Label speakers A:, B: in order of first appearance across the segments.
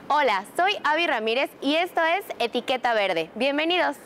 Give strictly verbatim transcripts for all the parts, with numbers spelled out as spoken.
A: Hola, soy Avi Ramírez y esto es Etiqueta Verde. Bienvenidos.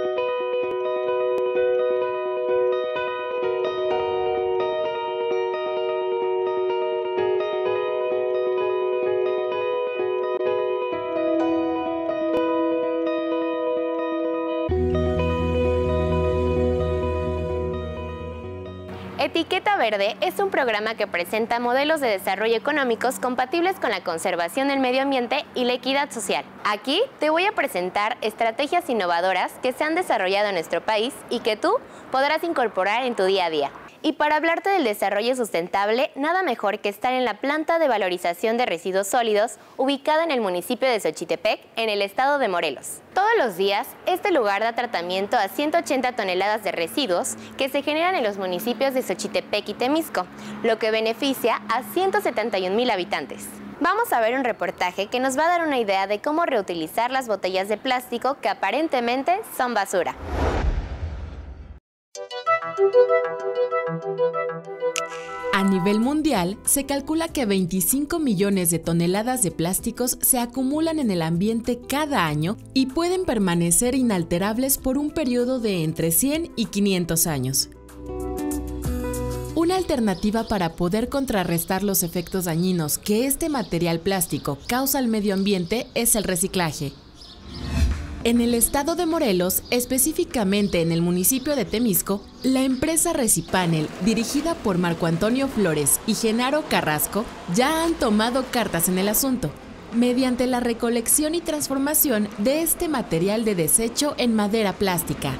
A: Etiqueta Verde es un programa que presenta modelos de desarrollo económicos compatibles con la conservación del medio ambiente y la equidad social. Aquí te voy a presentar estrategias innovadoras que se han desarrollado en nuestro país y que tú podrás incorporar en tu día a día. Y para hablarte del desarrollo sustentable, nada mejor que estar en la planta de valorización de residuos sólidos, ubicada en el municipio de Xochitepec, en el estado de Morelos. Todos los días, este lugar da tratamiento a ciento ochenta toneladas de residuos que se generan en los municipios de Xochitepec y Temisco, lo que beneficia a ciento setenta y un mil habitantes. Vamos a ver un reportaje que nos va a dar una idea de cómo reutilizar las botellas de plástico que aparentemente son basura.
B: A nivel mundial, se calcula que veinticinco millones de toneladas de plásticos se acumulan en el ambiente cada año y pueden permanecer inalterables por un periodo de entre cien y quinientos años. Una alternativa para poder contrarrestar los efectos dañinos que este material plástico causa al medio ambiente es el reciclaje. En el estado de Morelos, específicamente en el municipio de Temisco, la empresa Recipanel, dirigida por Marco Antonio Flores y Genaro Carrasco, ya han tomado cartas en el asunto, mediante la recolección y transformación de este material de desecho en madera plástica.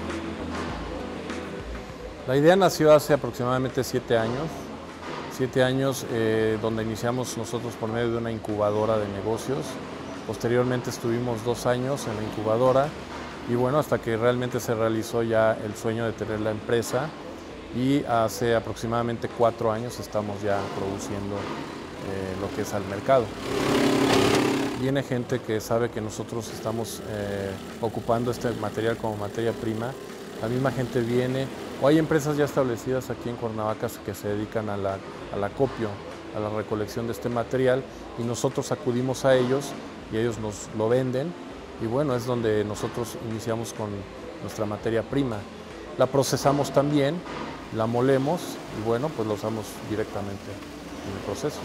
C: La idea nació hace aproximadamente siete años, siete años eh, donde iniciamos nosotros por medio de una incubadora de negocios. Posteriormente estuvimos dos años en la incubadora y bueno, hasta que realmente se realizó ya el sueño de tener la empresa y hace aproximadamente cuatro años estamos ya produciendo eh, lo que es al mercado. Viene gente que sabe que nosotros estamos eh, ocupando este material como materia prima, la misma gente viene, o hay empresas ya establecidas aquí en Cuernavaca que se dedican a la, al acopio, a la recolección de este material y nosotros acudimos a ellos y ellos nos lo venden y bueno, es donde nosotros iniciamos con nuestra materia prima. La procesamos también, la molemos y bueno, pues la usamos directamente en el proceso.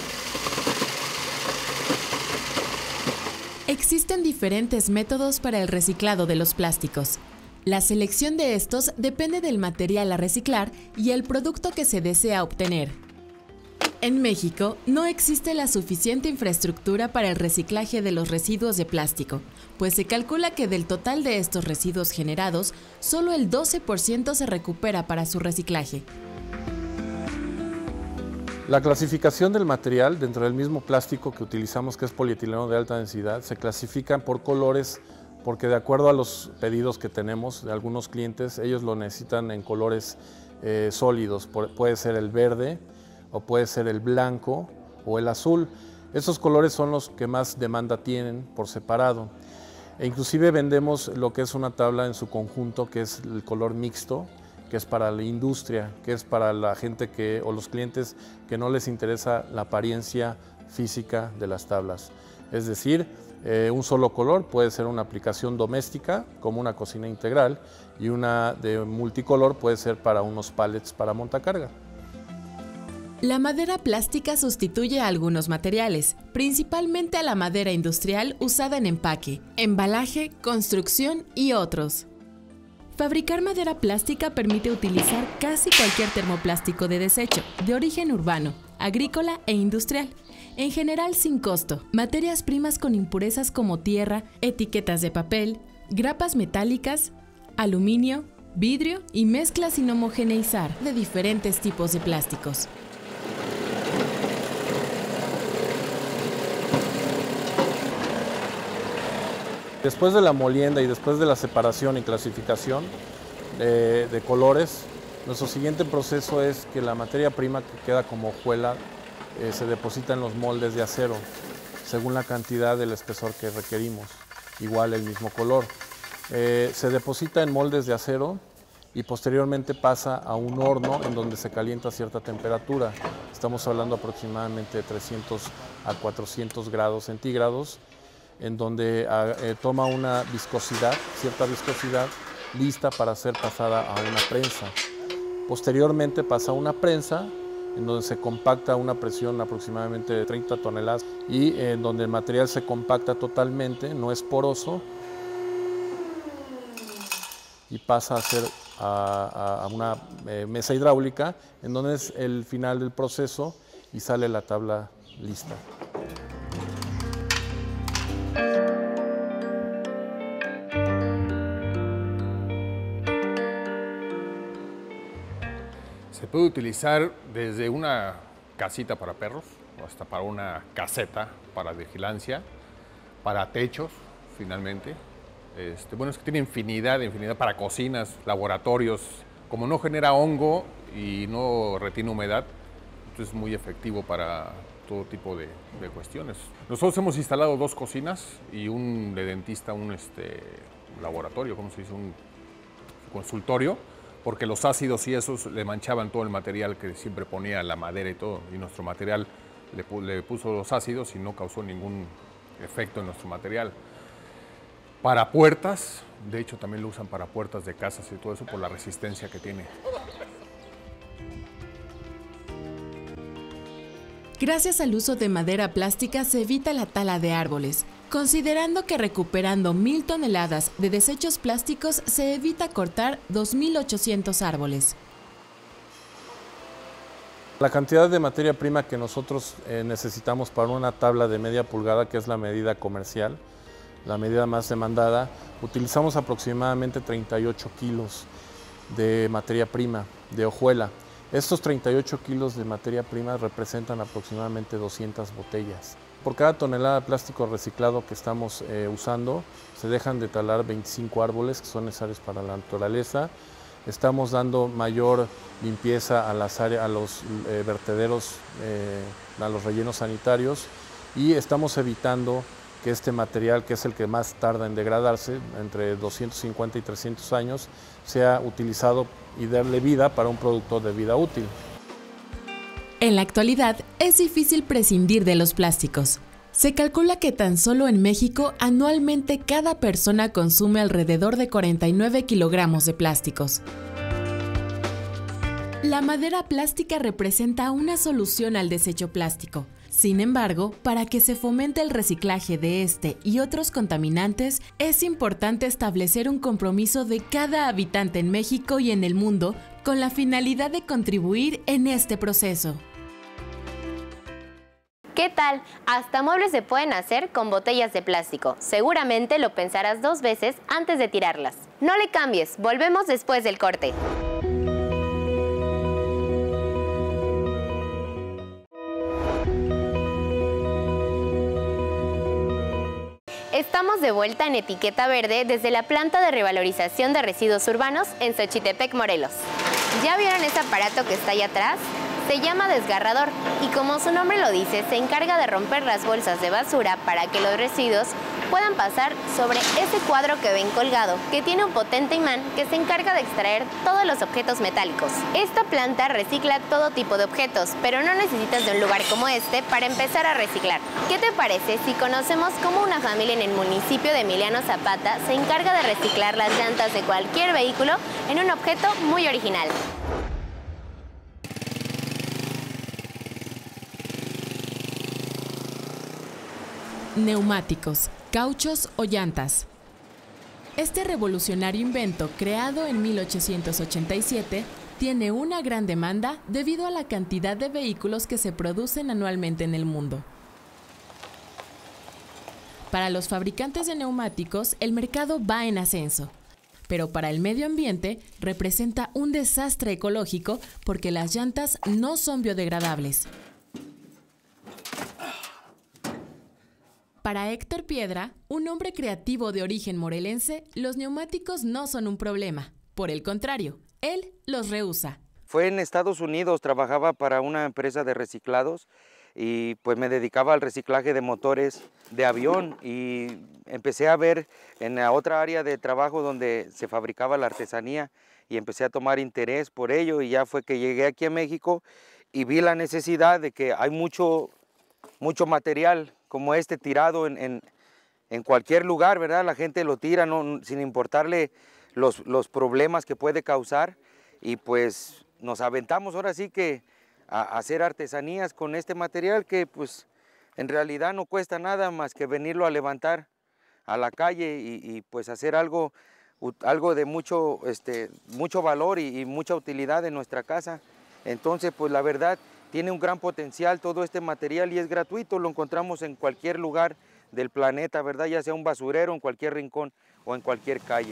B: Existen diferentes métodos para el reciclado de los plásticos. La selección de estos depende del material a reciclar y el producto que se desea obtener. En México no existe la suficiente infraestructura para el reciclaje de los residuos de plástico, pues se calcula que del total de estos residuos generados, solo el doce por ciento se recupera para su reciclaje.
C: La clasificación del material dentro del mismo plástico que utilizamos, que es polietileno de alta densidad, se clasifican por colores porque de acuerdo a los pedidos que tenemos de algunos clientes, ellos lo necesitan en colores eh, sólidos, puede ser el verde, o puede ser el blanco o el azul. Esos colores son los que más demanda tienen por separado. E inclusive vendemos lo que es una tabla en su conjunto, que es el color mixto, que es para la industria, que es para la gente que, o los clientes que no les interesa la apariencia física de las tablas. Es decir, eh, un solo color puede ser una aplicación doméstica, como una cocina integral, y una de multicolor puede ser para unos pallets para montacarga.
B: La madera plástica sustituye a algunos materiales, principalmente a la madera industrial usada en empaque, embalaje, construcción y otros. Fabricar madera plástica permite utilizar casi cualquier termoplástico de desecho, de origen urbano, agrícola e industrial, en general sin costo. Materias primas con impurezas como tierra, etiquetas de papel, grapas metálicas, aluminio, vidrio y mezclas sin homogeneizar de diferentes tipos de plásticos.
C: Después de la molienda y después de la separación y clasificación de, de colores, nuestro siguiente proceso es que la materia prima que queda como hojuela eh, se deposita en los moldes de acero, según la cantidad del espesor que requerimos, igual el mismo color. Eh, se deposita en moldes de acero y posteriormente pasa a un horno en donde se calienta a cierta temperatura. Estamos hablando aproximadamente de trescientos a cuatrocientos grados centígrados, en donde eh, toma una viscosidad, cierta viscosidad, lista para ser pasada a una prensa. Posteriormente pasa a una prensa, en donde se compacta a una presión aproximadamente de treinta toneladas y en eh, donde el material se compacta totalmente, no es poroso, y pasa a ser a, a una eh, mesa hidráulica, en donde es el final del proceso y sale la tabla lista.
D: Se puede utilizar desde una casita para perros hasta para una caseta para vigilancia, para techos, finalmente. Este, bueno, es que tiene infinidad, infinidad para cocinas, laboratorios. Como no genera hongo y no retiene humedad, entonces es muy efectivo para todo tipo de, de cuestiones. Nosotros hemos instalado dos cocinas y un de dentista, un este, laboratorio, ¿cómo se dice? Un consultorio, porque los ácidos y esos le manchaban todo el material que siempre ponía la madera y todo, y nuestro material le, le puso los ácidos y no causó ningún efecto en nuestro material. Para puertas, de hecho también lo usan para puertas de casas y todo eso por la resistencia que tiene.
B: Gracias al uso de madera plástica se evita la tala de árboles, considerando que recuperando mil toneladas de desechos plásticos se evita cortar dos mil ochocientos árboles.
C: La cantidad de materia prima que nosotros eh, necesitamos para una tabla de media pulgada, que es la medida comercial, la medida más demandada, utilizamos aproximadamente treinta y ocho kilos de materia prima, de hojuela. Estos treinta y ocho kilos de materia prima representan aproximadamente doscientas botellas. Por cada tonelada de plástico reciclado que estamos eh, usando, se dejan de talar veinticinco árboles que son necesarios para la naturaleza. Estamos dando mayor limpieza a, las áreas, a los eh, vertederos, eh, a los rellenos sanitarios, y estamos evitando que este material, que es el que más tarda en degradarse, entre doscientos cincuenta y trescientos años, sea utilizado y darle vida para un producto de vida útil.
B: En la actualidad, es difícil prescindir de los plásticos. Se calcula que tan solo en México anualmente cada persona consume alrededor de cuarenta y nueve kilogramos de plásticos. La madera plástica representa una solución al desecho plástico. Sin embargo, para que se fomente el reciclaje de este y otros contaminantes, es importante establecer un compromiso de cada habitante en México y en el mundo con la finalidad de contribuir en este proceso.
A: ¿Qué tal? Hasta muebles se pueden hacer con botellas de plástico. Seguramente lo pensarás dos veces antes de tirarlas. No le cambies, volvemos después del corte. Estamos de vuelta en Etiqueta Verde desde la planta de revalorización de residuos urbanos en Xochitepec, Morelos. ¿Ya vieron ese aparato que está allá atrás? Se llama desgarrador y, como su nombre lo dice, se encarga de romper las bolsas de basura para que los residuos puedan pasar sobre ese cuadro que ven colgado, que tiene un potente imán que se encarga de extraer todos los objetos metálicos. Esta planta recicla todo tipo de objetos, pero no necesitas de un lugar como este para empezar a reciclar. ¿Qué te parece si conocemos cómo una familia en el municipio de Emiliano Zapata se encarga de reciclar las llantas de cualquier vehículo en un objeto muy original?
B: Neumáticos, cauchos o llantas. Este revolucionario invento, creado en mil ochocientos ochenta y siete, tiene una gran demanda debido a la cantidad de vehículos que se producen anualmente en el mundo. Para los fabricantes de neumáticos, el mercado va en ascenso, pero para el medio ambiente representa un desastre ecológico porque las llantas no son biodegradables. Para Héctor Piedra, un hombre creativo de origen morelense, los neumáticos no son un problema. Por el contrario, él los rehúsa.
E: Fue en Estados Unidos, trabajaba para una empresa de reciclados y pues me dedicaba al reciclaje de motores de avión, y empecé a ver en la otra área de trabajo donde se fabricaba la artesanía y empecé a tomar interés por ello, y ya fue que llegué aquí a México y vi la necesidad de que hay mucho mucho material como este tirado en, en, en cualquier lugar, ¿verdad? La gente lo tira no, sin importarle los, los problemas que puede causar, y pues nos aventamos ahora sí que a, a hacer artesanías con este material que pues en realidad no cuesta nada más que venirlo a levantar a la calle y, y pues hacer algo, algo de mucho, este, mucho valor y, y mucha utilidad en nuestra casa. Entonces pues la verdad tiene un gran potencial todo este material y es gratuito, lo encontramos en cualquier lugar del planeta, ¿verdad? Ya sea un basurero, en cualquier rincón o en cualquier calle.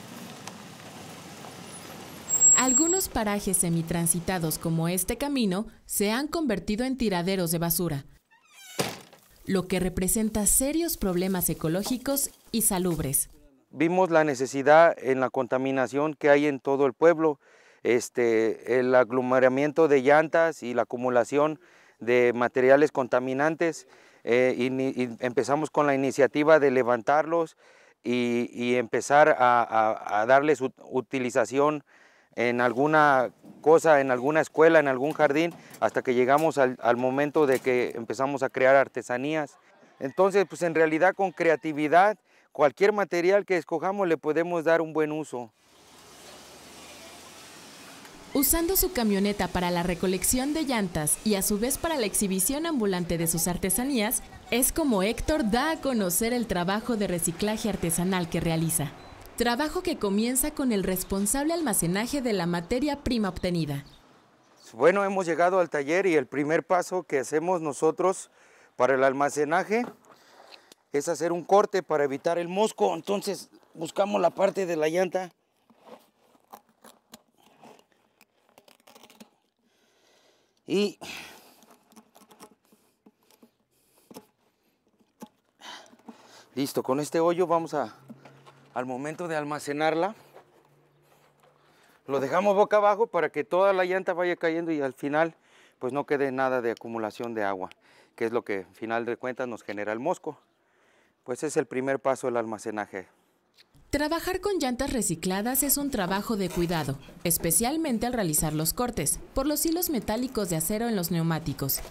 B: Algunos parajes semitransitados como este camino se han convertido en tiraderos de basura, lo que representa serios problemas ecológicos y salubres.
E: Vimos la necesidad en la contaminación que hay en todo el pueblo, este, el aglomeramiento de llantas y la acumulación de materiales contaminantes, eh, y, y empezamos con la iniciativa de levantarlos y, y empezar a, a, a darles utilización en alguna cosa, en alguna escuela, en algún jardín, hasta que llegamos al, al momento de que empezamos a crear artesanías. Entonces, pues en realidad con creatividad, cualquier material que escojamos le podemos dar un buen uso.
B: Usando su camioneta para la recolección de llantas y a su vez para la exhibición ambulante de sus artesanías, es como Héctor da a conocer el trabajo de reciclaje artesanal que realiza. Trabajo que comienza con el responsable almacenaje de la materia prima obtenida.
E: Bueno, hemos llegado al taller y el primer paso que hacemos nosotros para el almacenaje es hacer un corte para evitar el mosco. Entonces buscamos la parte de la llanta y listo, con este hoyo vamos a, al momento de almacenarla, lo dejamos boca abajo para que toda la llanta vaya cayendo y al final pues no quede nada de acumulación de agua, que es lo que al final de cuentas nos genera el mosco. Pues es el primer paso del almacenaje.
B: Trabajar con llantas recicladas es un trabajo de cuidado, especialmente al realizar los cortes, por los hilos metálicos de acero en los neumáticos.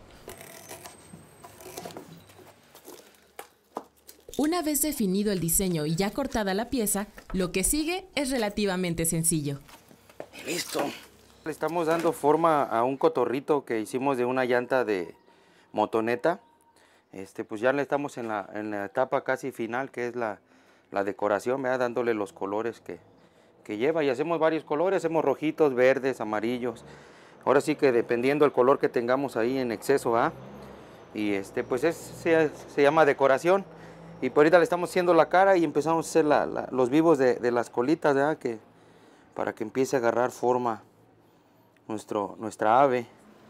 B: Una vez definido el diseño y ya cortada la pieza, lo que sigue es relativamente sencillo.
E: Listo. Le estamos dando forma a un cotorrito que hicimos de una llanta de motoneta. Este, pues ya le estamos en la, en la etapa casi final, que es la, la decoración, ¿verdad? Dándole los colores que, que lleva. Y hacemos varios colores, hacemos rojitos, verdes, amarillos. Ahora sí que dependiendo del color que tengamos ahí en exceso, ¿ah? Y este, pues es, se, se llama decoración. Y por ahorita le estamos haciendo la cara y empezamos a hacer la, la, los vivos de, de las colitas, ¿verdad? Que, para que empiece a agarrar forma nuestro, nuestra ave.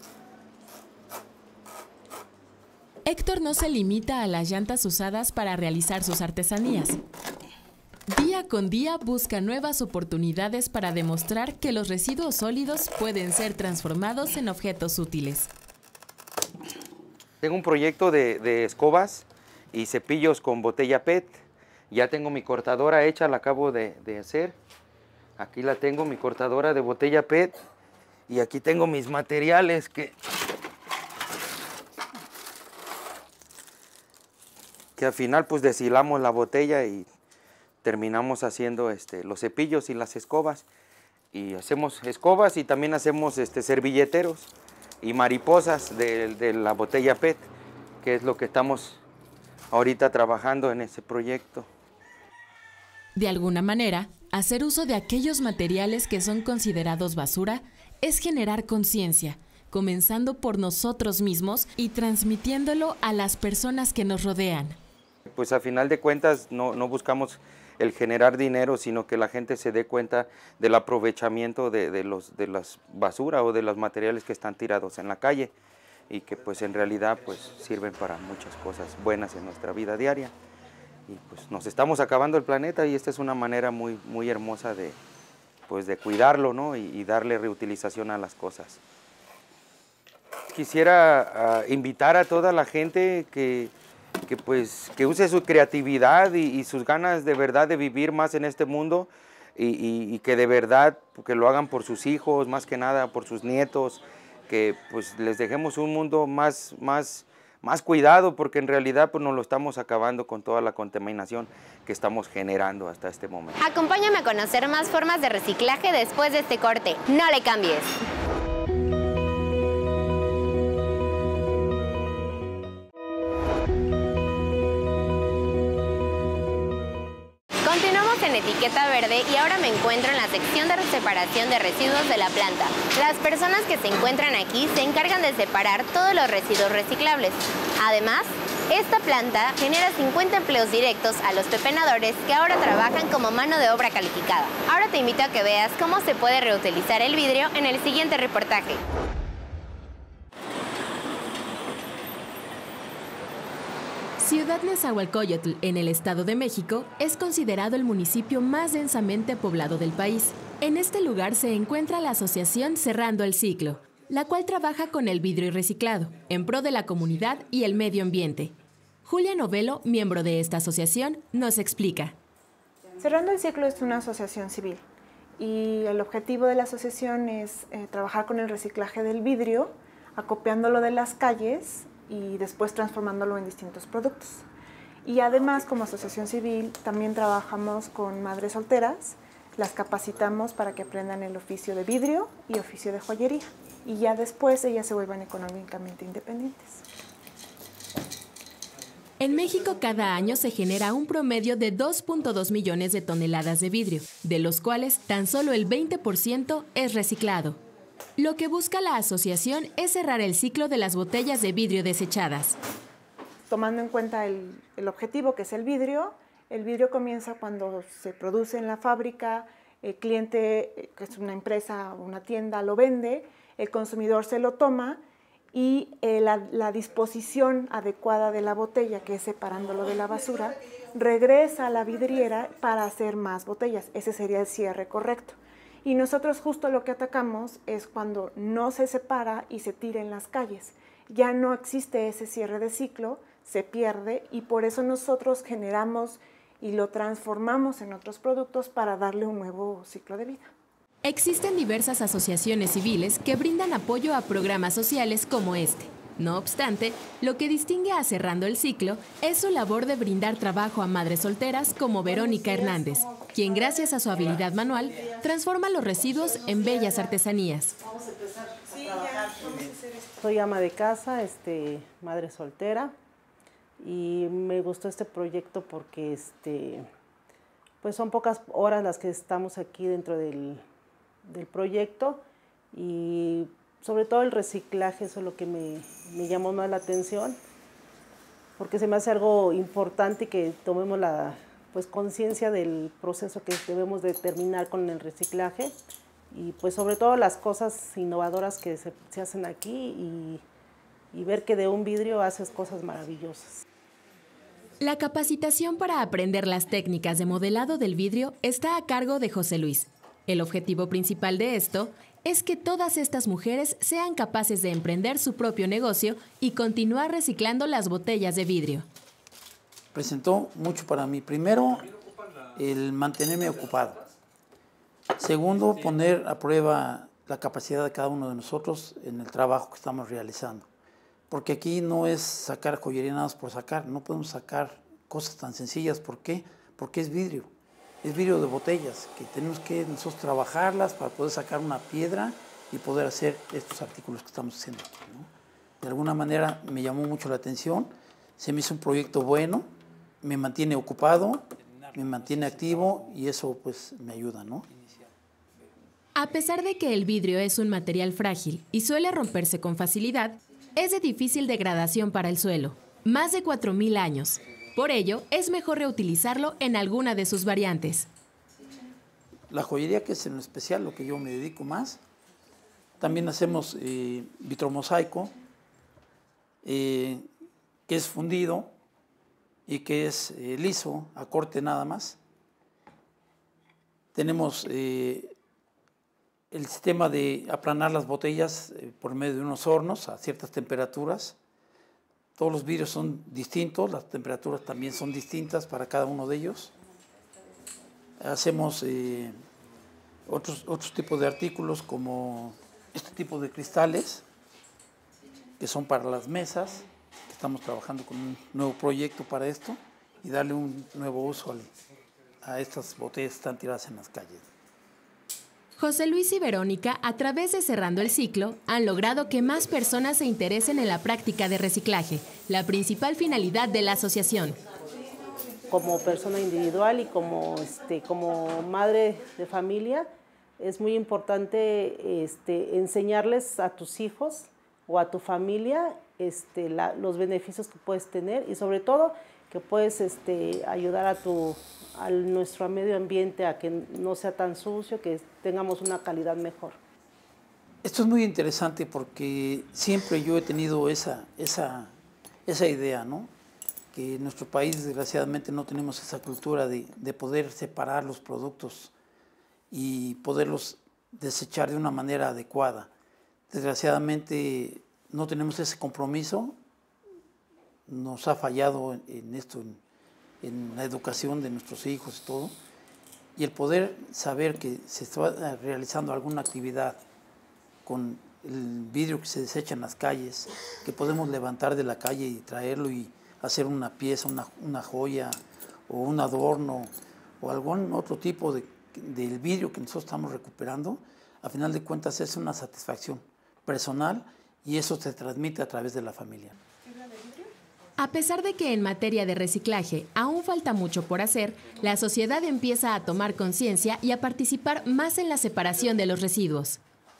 B: Héctor no se limita a las llantas usadas para realizar sus artesanías. Día con día busca nuevas oportunidades para demostrar que los residuos sólidos pueden ser transformados en objetos útiles.
E: Tengo un proyecto de, de escobas y cepillos con botella P E T. Ya tengo mi cortadora hecha, la acabo de, de hacer. Aquí la tengo, mi cortadora de botella P E T. Y aquí tengo mis materiales que, que al final pues deshilamos la botella y terminamos haciendo este, los cepillos y las escobas. Y hacemos escobas y también hacemos este, servilleteros y mariposas de, de la botella P E T, que es lo que estamos ahorita trabajando en ese proyecto.
B: De alguna manera, hacer uso de aquellos materiales que son considerados basura es generar conciencia, comenzando por nosotros mismos y transmitiéndolo a las personas que nos rodean.
E: Pues a final de cuentas no, no buscamos el generar dinero, sino que la gente se dé cuenta del aprovechamiento de, de, los, de las basura o de los materiales que están tirados en la calle y que pues en realidad pues sirven para muchas cosas buenas en nuestra vida diaria. Y pues nos estamos acabando el planeta y esta es una manera muy, muy hermosa de, pues, de cuidarlo, ¿no? y, y darle reutilización a las cosas. Quisiera uh, invitar a toda la gente que, que, pues, que use su creatividad y, y sus ganas de verdad de vivir más en este mundo y, y, y que de verdad que lo hagan por sus hijos, más que nada por sus nietos, que pues les dejemos un mundo más, más, más cuidado, porque en realidad pues nos lo estamos acabando con toda la contaminación que estamos generando hasta este momento.
A: Acompáñame a conocer más formas de reciclaje después de este corte. No le cambies. Continuamos en Etiqueta Verde y ahora me encuentro en la sección de separación de residuos de la planta. Las personas que se encuentran aquí se encargan de separar todos los residuos reciclables. Además, esta planta genera cincuenta empleos directos a los pepenadores que ahora trabajan como mano de obra calificada. Ahora te invito a que veas cómo se puede reutilizar el vidrio en el siguiente reportaje.
B: Ciudad Nezahualcóyotl, en el Estado de México, es considerado el municipio más densamente poblado del país. En este lugar se encuentra la asociación Cerrando el Ciclo, la cual trabaja con el vidrio reciclado, en pro de la comunidad y el medio ambiente. Julia Novelo, miembro de esta asociación, nos explica.
F: Cerrando el Ciclo es una asociación civil y el objetivo de la asociación es eh, trabajar con el reciclaje del vidrio, acopiándolo de las calles y después transformándolo en distintos productos. Y además, como asociación civil, también trabajamos con madres solteras, las capacitamos para que aprendan el oficio de vidrio y oficio de joyería. Y ya después ellas se vuelvan económicamente independientes.
B: En México cada año se genera un promedio de dos punto dos millones de toneladas de vidrio, de los cuales tan solo el veinte por ciento es reciclado. Lo que busca la asociación es cerrar el ciclo de las botellas de vidrio desechadas.
F: Tomando en cuenta el, el objetivo que es el vidrio, el vidrio comienza cuando se produce en la fábrica, el cliente, que es una empresa o una tienda, lo vende, el consumidor se lo toma y eh, la, la disposición adecuada de la botella, que es separándolo de la basura, regresa a la vidriera para hacer más botellas. Ese sería el cierre correcto. Y nosotros justo lo que atacamos es cuando no se separa y se tira en las calles. Ya no existe ese cierre de ciclo, se pierde y por eso nosotros generamos y lo transformamos en otros productos para darle un nuevo ciclo de vida.
B: Existen diversas asociaciones civiles que brindan apoyo a programas sociales como este. No obstante, lo que distingue a Cerrando el Ciclo es su labor de brindar trabajo a madres solteras como Verónica Hernández, quien gracias a su habilidad manual transforma los residuos en bellas artesanías.
G: Soy ama de casa, este, madre soltera, y me gustó este proyecto porque este, pues son pocas horas las que estamos aquí dentro del, del proyecto y sobre todo el reciclaje, eso es lo que me, me llamó más la atención, porque se me hace algo importante que tomemos la pues, conciencia del proceso que debemos de terminar con el reciclaje y pues sobre todo las cosas innovadoras que se, se hacen aquí y, y ver que de un vidrio haces cosas maravillosas.
B: La capacitación para aprender las técnicas de modelado del vidrio está a cargo de José Luis. El objetivo principal de esto es que todas estas mujeres sean capaces de emprender su propio negocio y continuar reciclando las botellas de vidrio.
H: Presentó mucho para mí. Primero, el mantenerme ocupado. Segundo, poner a prueba la capacidad de cada uno de nosotros en el trabajo que estamos realizando. Porque aquí no es sacar joyería nada más por sacar. No podemos sacar cosas tan sencillas. ¿Por qué? Porque es vidrio. Es vidrio de botellas, que tenemos que nosotros trabajarlas para poder sacar una piedra y poder hacer estos artículos que estamos haciendo aquí, ¿no? De alguna manera me llamó mucho la atención, se me hizo un proyecto bueno, me mantiene ocupado, me mantiene activo y eso pues me ayuda, ¿no?
B: A pesar de que el vidrio es un material frágil y suele romperse con facilidad, es de difícil degradación para el suelo, más de cuatro mil años. Por ello, es mejor reutilizarlo en alguna de sus variantes.
H: La joyería, que es en lo especial lo que yo me dedico más. También hacemos eh, vitromosaico, eh, que es fundido y que es eh, liso, a corte nada más. Tenemos eh, el sistema de aplanar las botellas eh, por medio de unos hornos a ciertas temperaturas. Todos los vidrios son distintos, las temperaturas también son distintas para cada uno de ellos. Hacemos eh, otros, otros tipos de artículos como este tipo de cristales, que son para las mesas, que estamos trabajando con un nuevo proyecto para esto y darle un nuevo uso al, a estas botellas que están tiradas en las calles.
B: José Luis y Verónica, a través de Cerrando el Ciclo, han logrado que más personas se interesen en la práctica de reciclaje, la principal finalidad de la asociación.
G: Como persona individual y como, este, como madre de familia, es muy importante este, enseñarles a tus hijos o a tu familia este, la, los beneficios que puedes tener y sobre todo que puedes este, ayudar a, tu, a nuestro medio ambiente a que no sea tan sucio, que tengamos una calidad mejor.
H: Esto es muy interesante porque siempre yo he tenido esa, esa, esa idea, ¿no? Que en nuestro país desgraciadamente no tenemos esa cultura de, de poder separar los productos y poderlos desechar de una manera adecuada. Desgraciadamente no tenemos ese compromiso, nos ha fallado en, en esto, en, en la educación de nuestros hijos y todo, y el poder saber que se está realizando alguna actividad con el vidrio que se desecha en las calles, que podemos levantar de la calle y traerlo y hacer una pieza, una, una joya o un adorno o algún otro tipo de, del vidrio que nosotros estamos recuperando, a final de cuentas es una satisfacción personal y eso se transmite a través de la familia.
B: A pesar de que en materia de reciclaje aún falta mucho por hacer, la sociedad empieza a tomar conciencia y a participar más en la separación de los residuos.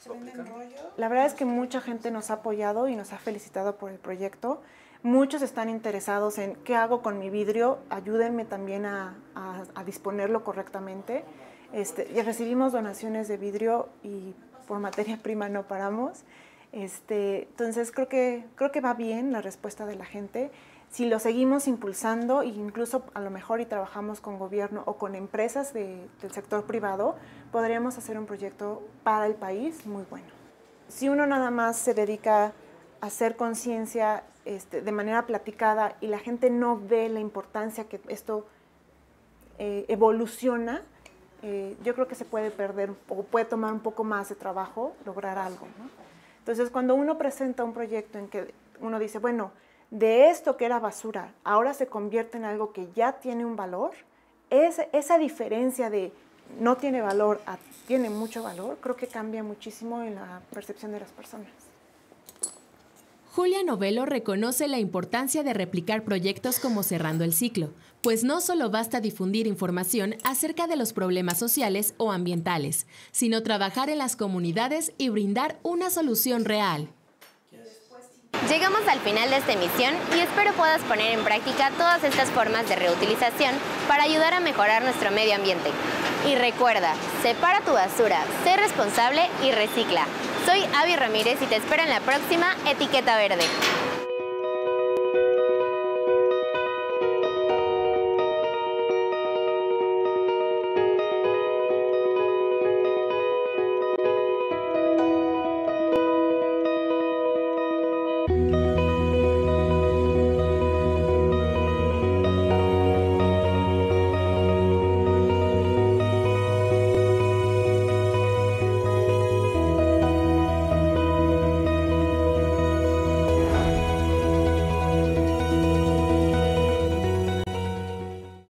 F: La verdad es que mucha gente nos ha apoyado y nos ha felicitado por el proyecto. Muchos están interesados en qué hago con mi vidrio, ayúdenme también a, a, a disponerlo correctamente. Este, ya recibimos donaciones de vidrio y por materia prima no paramos. Este, entonces creo que, creo que va bien la respuesta de la gente. Si lo seguimos impulsando e incluso a lo mejor y trabajamos con gobierno o con empresas de, del sector privado, podríamos hacer un proyecto para el país muy bueno. Si uno nada más se dedica a hacer conciencia este, de manera platicada y la gente no ve la importancia que esto eh, evoluciona, eh, yo creo que se puede perder o puede tomar un poco más de trabajo lograr algo, ¿no? Entonces, cuando uno presenta un proyecto en que uno dice, bueno, de esto que era basura, ahora se convierte en algo que ya tiene un valor, es, esa diferencia de no tiene valor a tiene mucho valor, creo que cambia muchísimo en la percepción de las personas.
B: Julia Novello reconoce la importancia de replicar proyectos como Cerrando el Ciclo, pues no solo basta difundir información acerca de los problemas sociales o ambientales, sino trabajar en las comunidades y brindar una solución real.
A: Llegamos al final de esta emisión y espero puedas poner en práctica todas estas formas de reutilización para ayudar a mejorar nuestro medio ambiente. Y recuerda, separa tu basura, sé responsable y recicla. Soy Avi Ramírez y te espero en la próxima Etiqueta Verde.